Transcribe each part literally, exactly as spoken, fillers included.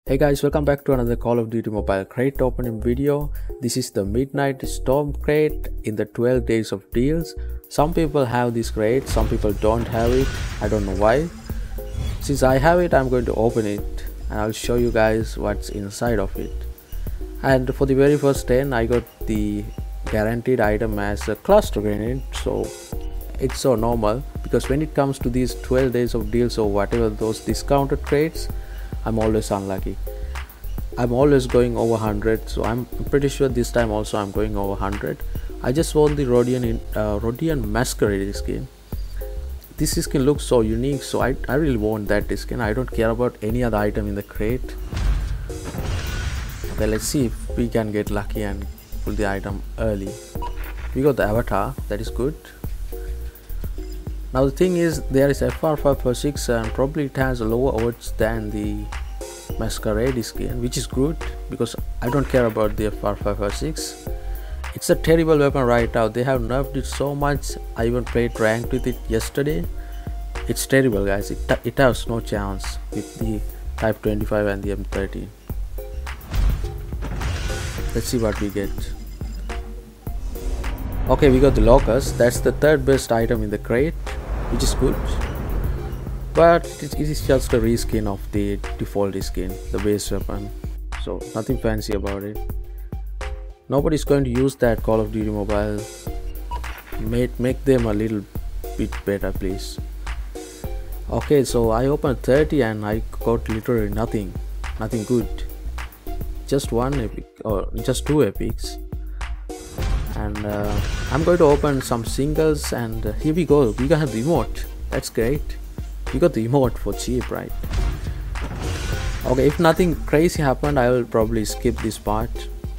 Hey guys, welcome back to another Call of Duty Mobile crate opening video. This is the Midnight Storm crate in the twelve days of deals. Some people have this crate, some people don't have it. I don't know why. Since I have it, I'm going to open it and I'll show you guys what's inside of it. And for the very first ten, I got the guaranteed item as a cluster grenade, so it's so normal because when it comes to these twelve days of deals or whatever those discounted crates, I'm always unlucky. I'm always going over one hundred, so I'm pretty sure this time also I'm going over one hundred. I just won the Rodion in uh, Rodion Masquerade skin. This skin looks so unique, so I, I really want that skin. I don't care about any other item in the crate. Okay, let's see if we can get lucky and pull the item early. We got the avatar, that is good. Now the thing is, there is F R five forty-six and probably it has lower odds than the Masquerade skin, which is good because I don't care about the F R five forty-six. It's a terrible weapon right now. They have nerfed it so much. I even played ranked with it yesterday. It's terrible, guys. It, it has no chance with the Type twenty-five and the M thirty. Let's see what we get. Okay, we got the Locust. That's the third best item in the crate, which is good, but it is just a reskin of the default skin, the base weapon, so nothing fancy about it. Nobody's going to use that Call of Duty Mobile. Make, make them a little bit better, please. Okay, so I opened thirty and I got literally nothing, nothing good. Just one epic, or just two epics. And uh, I'm going to open some singles, and uh, here we go. We got the emote. That's great. We got the emote for cheap, right? Okay, if nothing crazy happened, I will probably skip this part.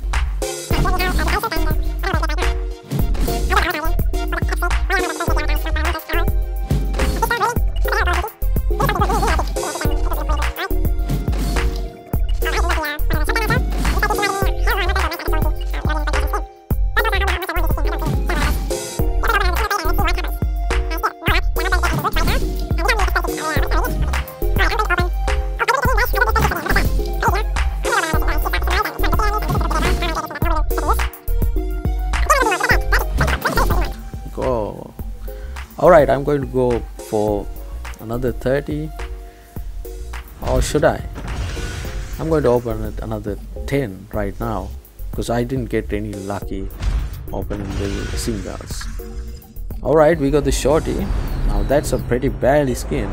Alright, I'm going to go for another thirty, or should I? I'm going to open it another ten right now because I didn't get any lucky opening the singles. Alright, we got the shorty. Now that's a pretty bad skin.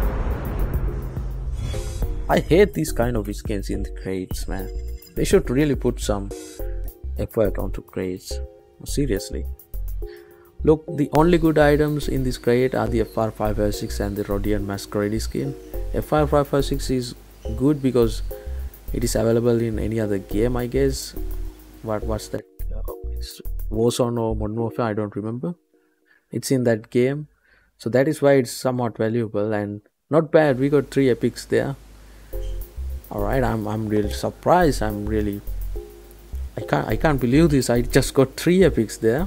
I hate these kind of skins in the crates, man. They should really put some effort onto crates, seriously. Look, the only good items in this crate are the F R five forty-six and the Rodion Masquerade skin. F R five forty-six is good because it is available in any other game, I guess. What what's that? Uh, it's Warzone or Modern Warfare, I don't remember. It's in that game, so that is why it's somewhat valuable and not bad. We got three epics there. Alright, I'm I'm really surprised. I'm really I can't I can't believe this. I just got three epics there.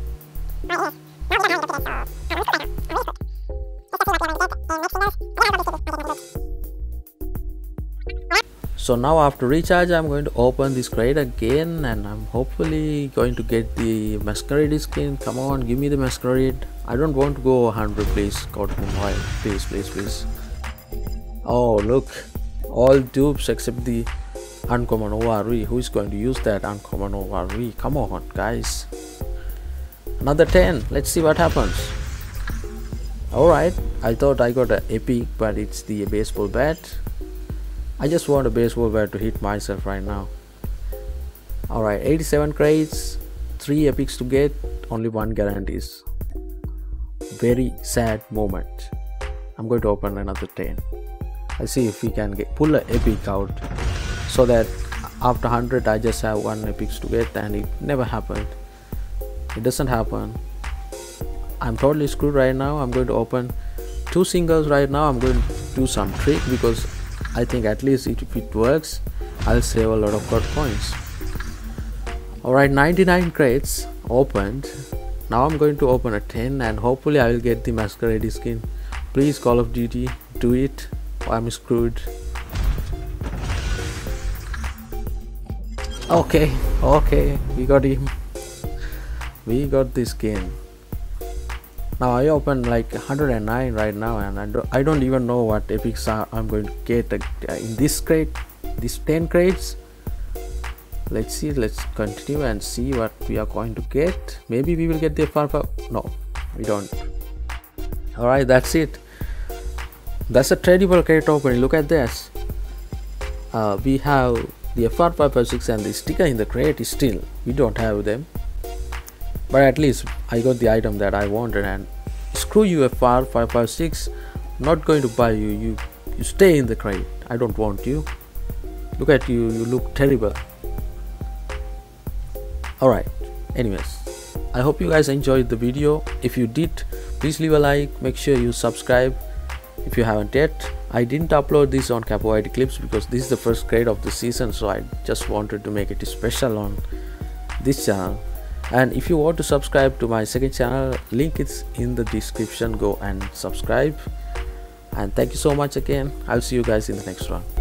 So now after recharge, I'm going to open this crate again and I'm hopefully going to get the Masquerade skin. Come on, give me the Masquerade. I don't want to go one hundred, please. Codename Royale, please, please, please. Oh look, all dupes except the uncommon O R V. Who is going to use that uncommon O R V? Come on guys. Another ten. Let's see what happens. Alright, I thought I got an epic, but it's the baseball bat. I just want a baseball bat to hit myself right now. Alright, eighty-seven crates, three epics to get, only one guarantees. Very sad moment. I'm going to open another ten. Let's see if we can get pull an epic out, so that after one hundred I just have one epics to get, and it never happened. It doesn't happen. I'm totally screwed right now. I'm going to open two singles right now. I'm going to do some trick because I think at least if it works, I'll save a lot of God points. Alright, ninety-nine crates opened. Now I'm going to open a ten and hopefully I will get the Masquerade skin. Please, Call of Duty, do it or I'm screwed. Okay, okay, we got him. We got this skin. Now I open like one hundred nine right now, and I don't, I don't even know what epics are I'm going to get uh, in this crate, these ten crates. Let's see, let's continue and see what we are going to get. Maybe we will get the F R five. No, we don't. Alright, that's it. That's a terrible crate opening. Look at this. Uh, we have the F R five five six and the sticker in the crate. Still, we don't have them. But at least I got the item that I wanted, and screw you F R five five six, not going to buy you. You you stay in the crate. I don't want you. Look at you, you look terrible. Alright, anyways, I hope you guys enjoyed the video. If you did, please leave a like, make sure you subscribe if you haven't yet. I didn't upload this on Capoeira Clips because this is the first crate of the season, so I just wanted to make it special on this channel. And if you want to subscribe to my second channel, link is in the description. Go and subscribe, and thank you so much again. I'll see you guys in the next one.